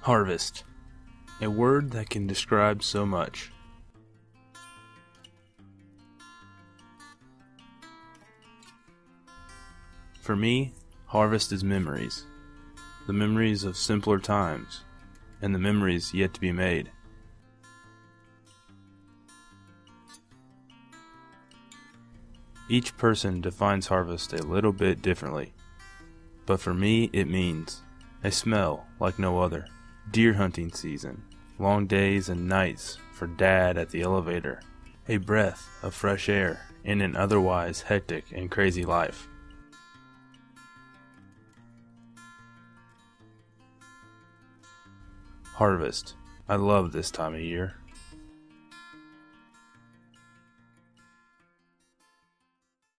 Harvest, a word that can describe so much. For me, harvest is memories. The memories of simpler times, and the memories yet to be made. Each person defines harvest a little bit differently, but for me it means a smell like no other, deer hunting season, long days and nights for Dad at the elevator, a breath of fresh air in an otherwise hectic and crazy life. Harvest. I love this time of year.